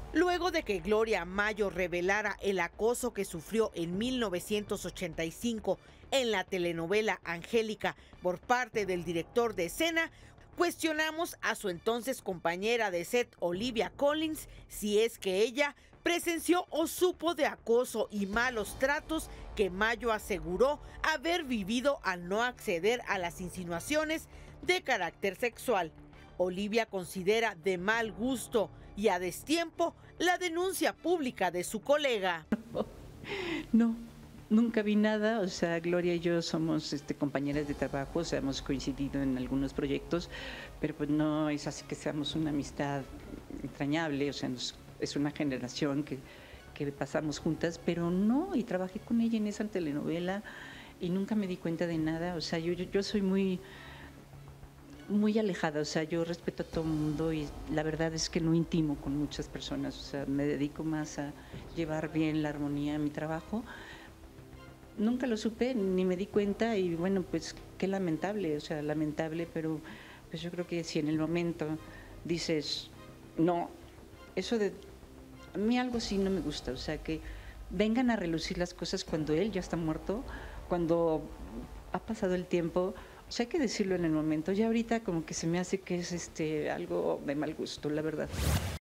Luego de que Gloria Mayo revelara el acoso que sufrió en 1985 en la telenovela Angélica por parte del director de escena, cuestionamos a su entonces compañera de set, Olivia Collins, si es que ella presenció o supo de acoso y malos tratos que Mayo aseguró haber vivido al no acceder a las insinuaciones de carácter sexual. Olivia considera de mal gusto y a destiempo la denuncia pública de su colega. No, nunca vi nada, o sea, Gloria y yo somos compañeras de trabajo, o sea, hemos coincidido en algunos proyectos, pero pues no es así que seamos una amistad entrañable, o sea, es una generación que pasamos juntas, pero no, y trabajé con ella en esa telenovela y nunca me di cuenta de nada, o sea, yo soy muy alejada, o sea, yo respeto a todo el mundo y la verdad es que no intimo con muchas personas, o sea, me dedico más a llevar bien la armonía en mi trabajo. Nunca lo supe, ni me di cuenta y bueno, pues qué lamentable, o sea, lamentable, pero pues yo creo que si en el momento dices, no, eso de, a mí algo sí no me gusta, o sea, que vengan a relucir las cosas cuando él ya está muerto, cuando ha pasado el tiempo. O sea, hay que decirlo en el momento. Ya ahorita como que se me hace que es algo de mal gusto, la verdad.